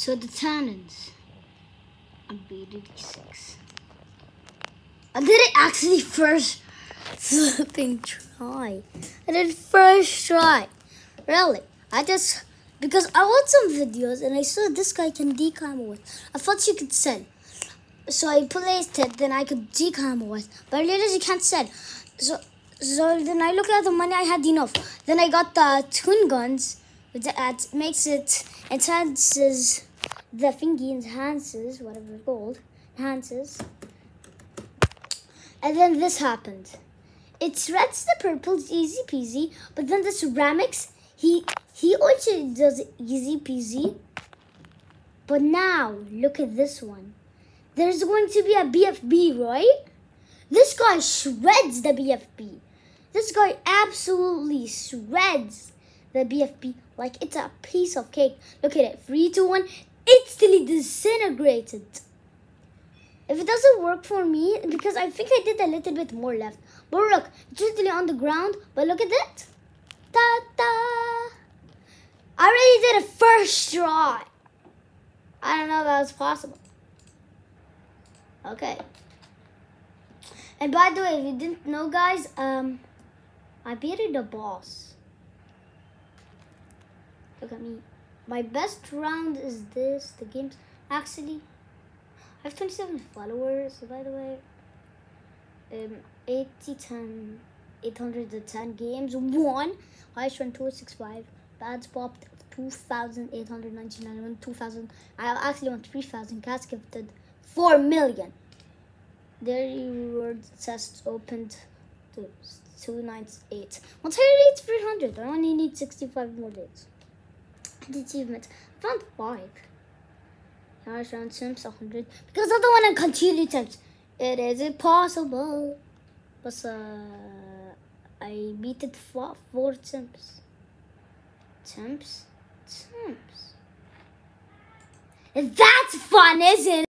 So the tannins. I beat it 6. I did it actually first flipping try. I did it first try. Really. Because I watched some videos and I saw this guy can decam with. I thought you could sell. So I placed it, then I could decam with. But I realized you can't sell. So then I looked at the money, I had enough. Then I got the twin guns. That makes it, enhances the thingy, enhances, whatever it's called, enhances. And then this happened. It shreds the purples, easy peasy. But then the ceramics, he also does easy peasy. But now, look at this one. There's going to be a BFB, right? This guy shreds the BFB. This guy absolutely shreds the BFB like it's a piece of cake. Look at it. 3, 2, 1. Instantly disintegrated. If it doesn't work for me, because I think I did a little bit more left. But look, it's literally on the ground. But look at it. Ta-da! I already did a first try. I don't know if that was possible. Okay. And by the way, if you didn't know, guys, I beat the boss. Look at me. My best round is this. The game's actually, I have 27 followers, by the way. 810 games. 1. Highest run 265. Bads popped 2,899. 2,000. I actually won 3,000. Cats gifted 4 million. Their reward tests opened to 298. Once I reach 300, I only need 65 more days. And achievements. I found 5. Now I found Sims 100 because I don't want to continue times. It is impossible. But I beat it 4 Sims. Sims. That's fun, isn't it?